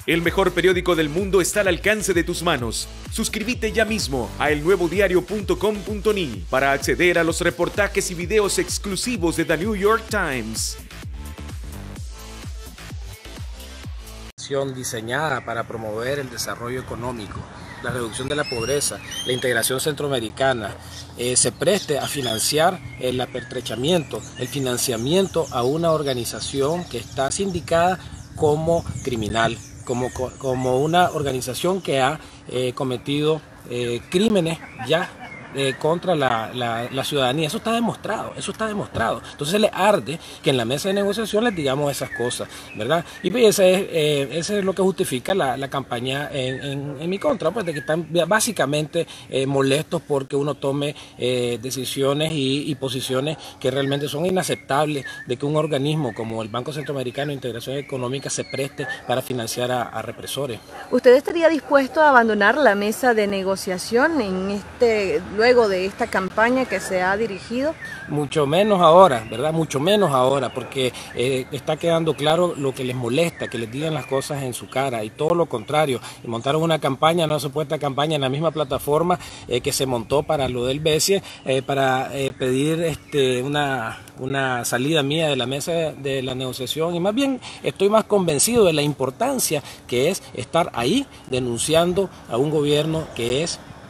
El mejor periódico del mundo está al alcance de tus manos. Suscríbete ya mismo a elnuevodiario.com.ni para acceder a los reportajes y videos exclusivos de The New York Times. Diseñada para promover el desarrollo económico, la reducción de la pobreza, la integración centroamericana, se preste a financiar el apertrechamiento, el financiamiento a una organización que está sindicada como criminal, como una organización que ha cometido crímenes ya contra la ciudadanía. Eso está demostrado, Entonces le arde que en la mesa de negociación les digamos esas cosas, ¿verdad? Y pues ese es lo que justifica la campaña en mi contra, pues de que están básicamente molestos porque uno tome decisiones y posiciones que realmente son inaceptables, de que un organismo como el Banco Centroamericano de Integración Económica se preste para financiar a represores. ¿Usted estaría dispuesto a abandonar la mesa de negociación luego de esta campaña que se ha dirigido? Mucho menos ahora, ¿verdad? Mucho menos ahora, porque está quedando claro lo que les molesta, que les digan las cosas en su cara, y todo lo contrario. Y montaron una campaña, una supuesta campaña en la misma plataforma que se montó para lo del BESIE, para pedir una salida mía de la mesa de la negociación, y más bien estoy más convencido de la importancia que es estar ahí denunciando a un gobierno que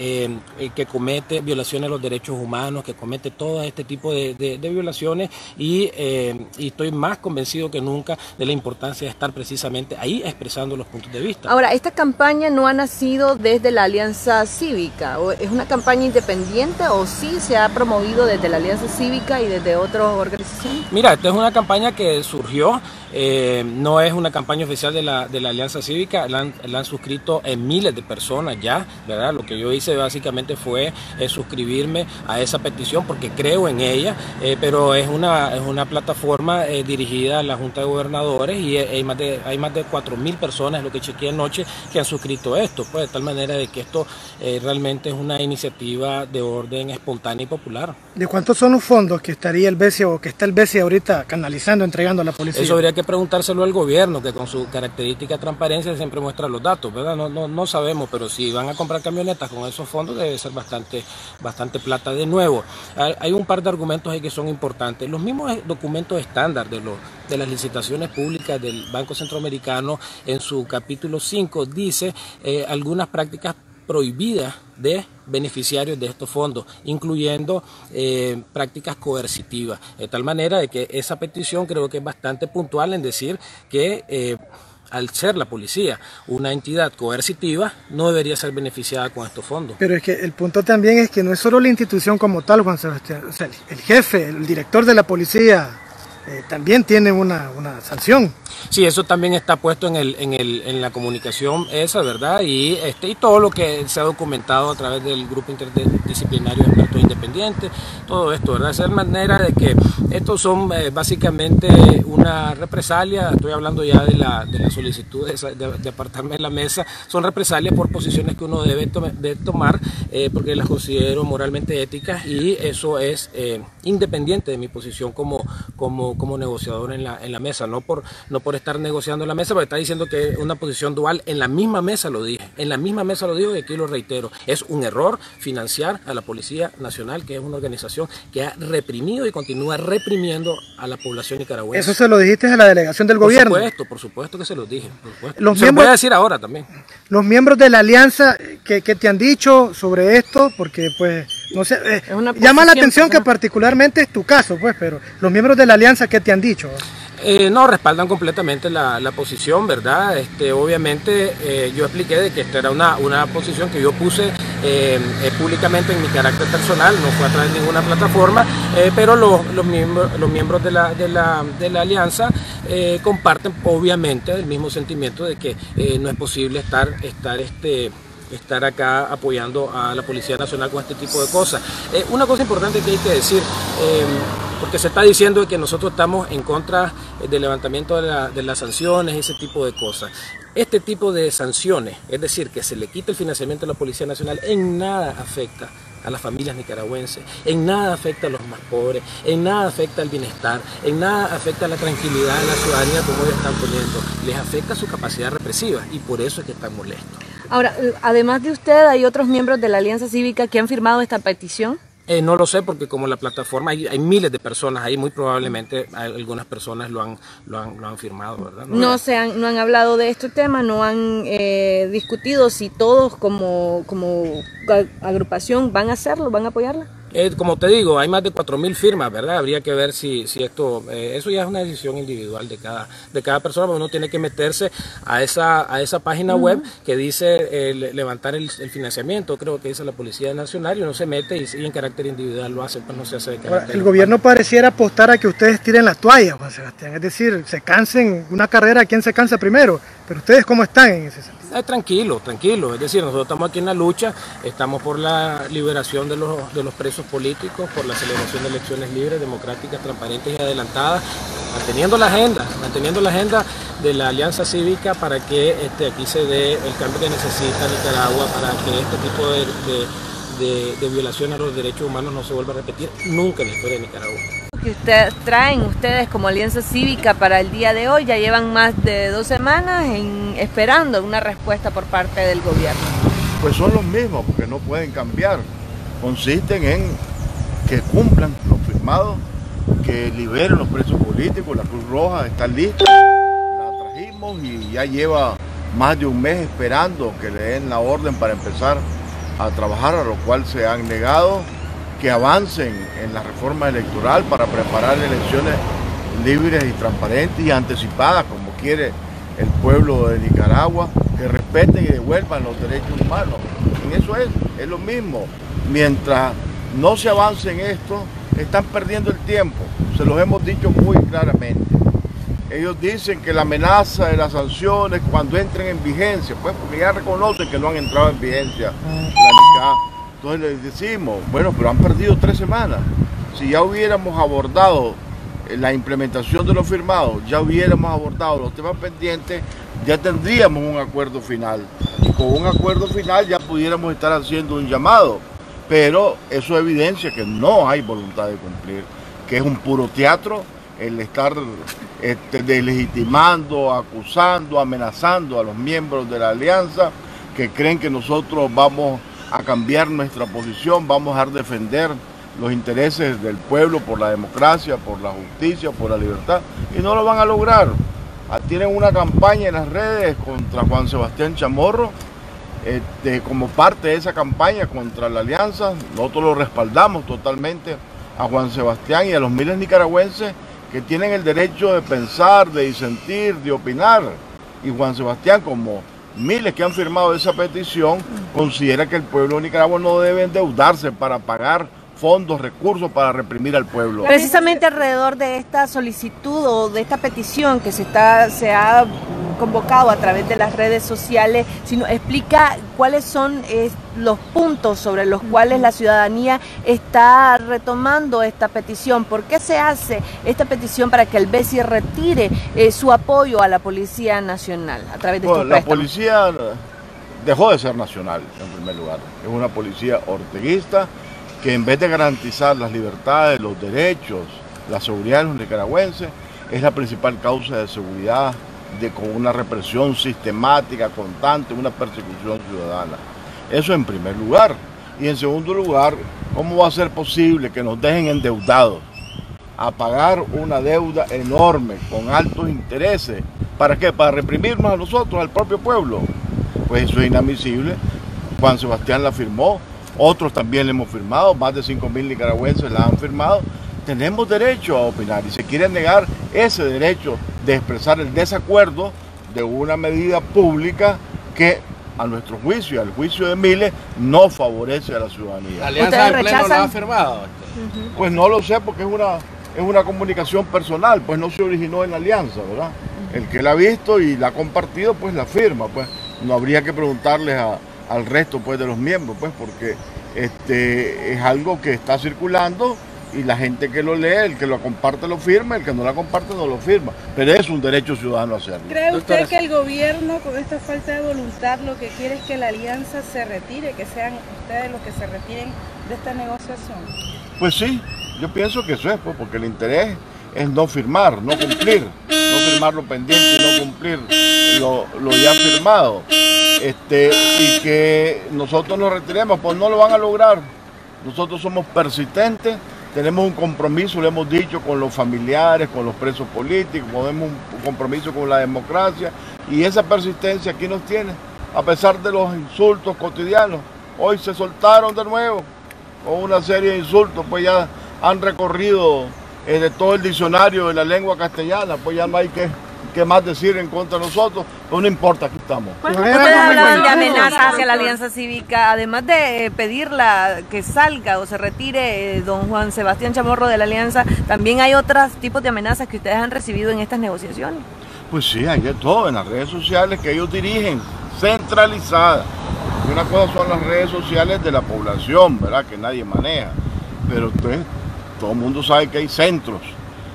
comete violaciones a los derechos humanos, que comete todo este tipo de violaciones, y estoy más convencido que nunca de la importancia de estar precisamente ahí expresando los puntos de vista. Ahora, ¿esta campaña no ha nacido desde la Alianza Cívica? ¿O es una campaña independiente o sí se ha promovido desde la Alianza Cívica y desde otras organizaciones? Mira, esta es una campaña que surgió, no es una campaña oficial de la Alianza Cívica, la han suscrito miles de personas ya, ¿verdad? Lo que yo hice básicamente fue suscribirme a esa petición porque creo en ella, pero es una plataforma dirigida a la Junta de Gobernadores, y hay más de 4.000 personas, lo que chequeé anoche, que han suscrito esto, pues de tal manera de que esto realmente es una iniciativa de orden espontánea y popular. ¿De cuántos son los fondos que estaría el BESIE o que está el BESIE ahorita canalizando, entregando a la policía? Eso habría que preguntárselo al gobierno, que con su característica de transparencia siempre muestra los datos, ¿verdad? No sabemos, pero si van a comprar camionetas con esos fondos debe ser bastante plata. De nuevo, hay un par de argumentos ahí que son importantes. Los mismos documentos estándar de las licitaciones públicas del Banco Centroamericano, en su capítulo 5, dice algunas prácticas prohibidas de beneficiarios de estos fondos, incluyendo prácticas coercitivas, de tal manera de que esa petición creo que es bastante puntual en decir que al ser la policía una entidad coercitiva, no debería ser beneficiada con estos fondos. Pero es que el punto también es que no es solo la institución como tal, Juan Sebastián, o sea, el jefe, el director de la policía también tiene una sanción. Sí, eso también está puesto en la comunicación esa, ¿verdad? Y todo lo que se ha documentado a través del grupo interdisciplinario de expertos independientes, todo esto, ¿verdad? Esa es manera de que estos son básicamente una represalia. Estoy hablando ya de la solicitud de apartarme de la mesa. Son represalias por posiciones que uno debe tomar porque las considero moralmente éticas, y eso es independiente de mi posición como negociador en la mesa, no por estar negociando en la mesa, porque está diciendo que es una posición dual. En la misma mesa lo dije, y aquí lo reitero, es un error financiar a la Policía Nacional, que es una organización que ha reprimido y continúa reprimiendo a la población nicaragüense. ¿Eso se lo dijiste a la delegación del gobierno? Por supuesto que se los dije, Se lo voy a decir ahora también. Los miembros de la alianza, ¿qué te han dicho sobre esto? Porque pues, no sé, llama la atención que particularmente es tu caso, pues, pero los miembros de la alianza, ¿qué te han dicho? No, respaldan completamente la posición, ¿verdad? Obviamente yo expliqué de que esta era una posición que yo puse públicamente en mi carácter personal, no fue a través de ninguna plataforma, pero los miembros de la alianza comparten obviamente el mismo sentimiento de que no es posible estar acá apoyando a la Policía Nacional con este tipo de cosas. Una cosa importante que hay que decir, porque se está diciendo que nosotros estamos en contra del levantamiento de las sanciones y ese tipo de cosas. Este tipo de sanciones, es decir, que se le quite el financiamiento a la Policía Nacional, en nada afecta a las familias nicaragüenses, en nada afecta a los más pobres, en nada afecta al bienestar, en nada afecta a la tranquilidad de la ciudadanía como ellos están poniendo, les afecta su capacidad represiva y por eso es que están molestos. Ahora, además de usted, ¿hay otros miembros de la Alianza Cívica que han firmado esta petición? No lo sé porque como la plataforma hay miles de personas ahí, muy probablemente algunas personas lo han firmado, ¿verdad? No han hablado de este tema, no han discutido si todos como agrupación van a hacerlo, van a apoyarla. Como te digo, hay más de 4.000 firmas, ¿verdad? Habría que ver si esto, eso ya es una decisión individual de cada persona, porque uno tiene que meterse a esa página web que dice levantar el financiamiento, creo que dice la Policía Nacional, y uno se mete y en carácter individual lo hace, pues no se hace de carácter. Ahora, el gobierno pareciera apostar a que ustedes tiren la toalla, Juan Sebastián, es decir, se cansen una carrera, ¿quién se cansa primero? Pero ustedes, ¿cómo están en ese sentido? Tranquilo, es decir, nosotros estamos aquí en la lucha, estamos por la liberación de los presos políticos, por la celebración de elecciones libres, democráticas, transparentes y adelantadas, manteniendo la agenda de la Alianza Cívica para que aquí se dé el cambio que necesita Nicaragua, para que este tipo de violación a los derechos humanos no se vuelva a repetir nunca en la historia de Nicaragua. Que traen ustedes como Alianza Cívica para el día de hoy, ya llevan más de 2 semanas esperando una respuesta por parte del gobierno. Pues son los mismos, porque no pueden cambiar. Consisten en que cumplan lo firmado, que liberen los presos políticos. La Cruz Roja está lista, la trajimos y ya lleva más de un mes esperando que le den la orden para empezar a trabajar, a lo cual se han negado. Que avancen en la reforma electoral para preparar elecciones libres y transparentes y anticipadas como quiere el pueblo de Nicaragua, que respeten y devuelvan los derechos humanos. En eso es lo mismo. Mientras no se avance en esto, están perdiendo el tiempo. Se los hemos dicho muy claramente. Ellos dicen que la amenaza de las sanciones cuando entren en vigencia, pues porque ya reconocen que no han entrado en vigencia la NICA. Entonces les decimos, bueno, pero han perdido 3 semanas. Si ya hubiéramos abordado la implementación de lo firmado, ya hubiéramos abordado los temas pendientes, ya tendríamos un acuerdo final. Y con un acuerdo final ya pudiéramos estar haciendo un llamado. Pero eso evidencia que no hay voluntad de cumplir, que es un puro teatro el estar delegitimando, acusando, amenazando a los miembros de la alianza que creen que nosotros vamos a cambiar nuestra posición, vamos a defender los intereses del pueblo por la democracia, por la justicia, por la libertad, y no lo van a lograr. Tienen una campaña en las redes contra Juan Sebastián Chamorro, como parte de esa campaña contra la alianza. Nosotros lo respaldamos totalmente a Juan Sebastián y a los miles nicaragüenses que tienen el derecho de pensar, de disentir, de opinar, y Juan Sebastián, como miles que han firmado esa petición, considera que el pueblo de Nicaragua no debe endeudarse para pagar fondos, recursos para reprimir al pueblo. Precisamente alrededor de esta solicitud o de esta petición que se ha convocado a través de las redes sociales, sino explica cuáles son los puntos sobre los cuales la ciudadanía está retomando esta petición. ¿Por qué se hace esta petición para que el BESI retire su apoyo a la Policía Nacional a través de estos préstamos? La policía dejó de ser nacional, en primer lugar. Es una policía orteguista que en vez de garantizar las libertades, los derechos, la seguridad de los nicaragüenses, es la principal causa de seguridad con una represión sistemática, constante, una persecución ciudadana. Eso en primer lugar. Y en segundo lugar, ¿cómo va a ser posible que nos dejen endeudados a pagar una deuda enorme con altos intereses? ¿Para qué? ¿Para reprimirnos a nosotros, al propio pueblo? Pues eso es inadmisible. Juan Sebastián la firmó, otros también la hemos firmado, más de 5.000 nicaragüenses la han firmado. Tenemos derecho a opinar y se quiere negar ese derecho de expresar el desacuerdo de una medida pública que a nuestro juicio, al juicio de miles, no favorece a la ciudadanía. ¿La alianza del Pleno la ha firmado? Pues no lo sé porque es una comunicación personal, pues no se originó en la alianza, ¿verdad? El que la ha visto y la ha compartido, pues la firma, pues no habría que preguntarles al resto pues de los miembros, pues porque es algo que está circulando y la gente que lo lee, el que lo comparte lo firma, el que no la comparte no lo firma, pero es un derecho ciudadano hacerlo. ¿Cree usted que el gobierno con esta falta de voluntad lo que quiere es que la alianza se retire, que sean ustedes los que se retiren de esta negociación? Pues sí, yo pienso que eso es, pues, porque el interés es no firmar, no cumplir, no firmar lo pendiente y no cumplir lo ya firmado. Y que nosotros nos retiremos, pues no lo van a lograr. Nosotros somos persistentes, tenemos un compromiso, lo hemos dicho, con los familiares, con los presos políticos, tenemos un compromiso con la democracia, y esa persistencia aquí nos tiene, a pesar de los insultos cotidianos. Hoy se soltaron de nuevo con una serie de insultos, pues ya han recorrido de todo el diccionario de la lengua castellana, pues ya no hay que más decir en contra de nosotros, pues no importa, aquí estamos. Ustedes hablaban de amenazas hacia la Alianza Cívica, además de pedirla que salga o se retire don Juan Sebastián Chamorro de la Alianza, ¿también hay otros tipos de amenazas que ustedes han recibido en estas negociaciones? Pues sí, hay de todo en las redes sociales que ellos dirigen, centralizadas. Y una cosa son las redes sociales de la población, ¿verdad?, que nadie maneja, pero todo el mundo sabe que hay centros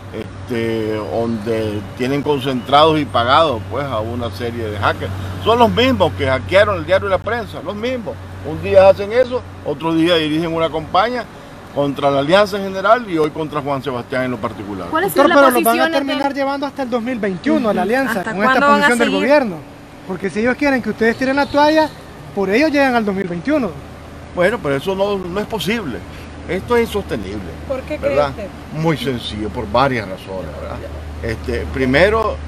donde tienen concentrados y pagados, pues, a una serie de hackers. Son los mismos que hackearon el diario y la prensa, los mismos. Un día hacen eso, otro día dirigen una campaña contra la Alianza en general y hoy contra Juan Sebastián en lo particular. Doctor, pero los van a terminar llevando hasta el 2021 a la Alianza con esta posición del gobierno. Porque si ellos quieren que ustedes tiren la toalla, por ellos llegan al 2021. Bueno, pero eso no es posible. Esto es insostenible. ¿Por qué ¿verdad? cree usted? Muy sencillo, por varias razones, ¿verdad? Primero,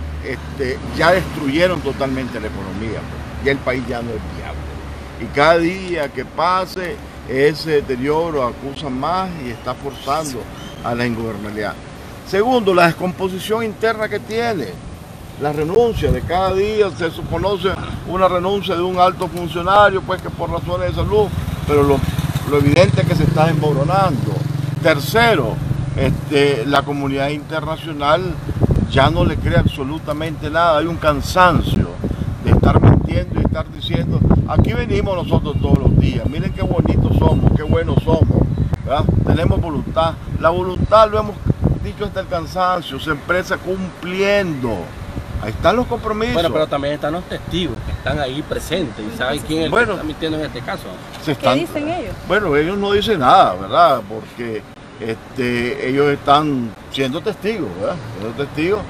ya destruyeron totalmente la economía, pues. Ya el país ya no es viable. Y cada día que pase, ese deterioro acusa más y está forzando a la ingobernabilidad. Segundo, la descomposición interna que tiene. La renuncia de cada día, se conoce una renuncia de un alto funcionario, pues que por razones de salud, pero lo evidente es que se está desmoronando. Tercero, la comunidad internacional ya no le cree absolutamente nada, hay un cansancio de estar mintiendo y estar diciendo, aquí venimos nosotros todos los días, miren qué bonitos somos, qué buenos somos, ¿verdad? Tenemos voluntad, la voluntad lo hemos dicho hasta el cansancio, se empresa cumpliendo. Ahí están los compromisos. Bueno, pero también están los testigos que están ahí presentes y saben quién es el que está mintiendo en este caso. ¿Qué dicen ellos? Bueno, ellos no dicen nada, ¿verdad? Porque ellos están siendo testigos, ¿verdad? Siendo testigos.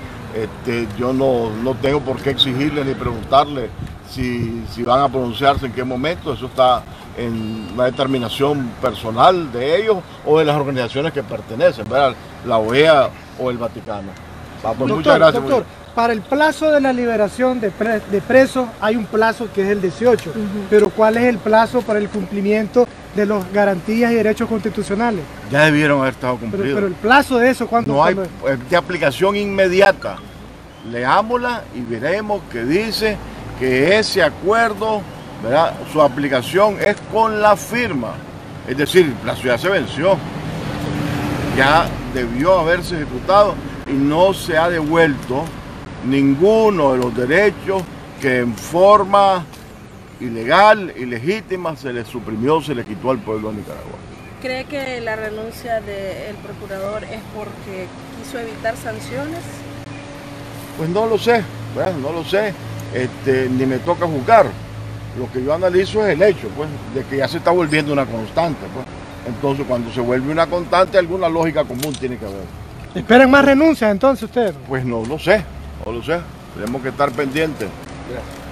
Yo no tengo por qué exigirles ni preguntarles si van a pronunciarse en qué momento. Eso está en una determinación personal de ellos o de las organizaciones que pertenecen, ¿verdad? La OEA o el Vaticano. Pues Doctor, muchas gracias. Doctor, para el plazo de la liberación de presos hay un plazo que es el 18, pero ¿cuál es el plazo para el cumplimiento de las garantías y derechos constitucionales? Ya debieron haber estado cumplidos. Pero el plazo de eso, ¿cuánto? No hay de aplicación inmediata. Leámosla y veremos que dice que ese acuerdo, ¿verdad?, su aplicación es con la firma. Es decir, la ciudad se venció. Ya debió haberse ejecutado y no se ha devuelto ninguno de los derechos que en forma ilegal, ilegítima, se le suprimió, se le quitó al pueblo de Nicaragua. ¿Cree que la renuncia del procurador es porque quiso evitar sanciones? Pues no lo sé, ¿verdad? No lo sé, ni me toca juzgar. Lo que yo analizo es el hecho, pues, de que ya se está volviendo una constante, pues. Entonces, cuando se vuelve una constante, alguna lógica común tiene que haber. ¿Esperan más renuncias entonces ustedes? Pues no lo sé, no lo sé. Tenemos que estar pendientes. Gracias.